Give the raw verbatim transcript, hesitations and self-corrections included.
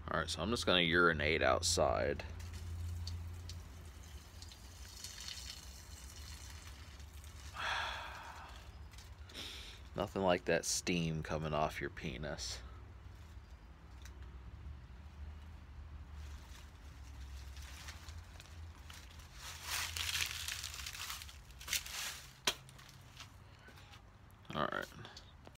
Alright, so I'm just gonna urinate outside. Nothing like that steam coming off your penis.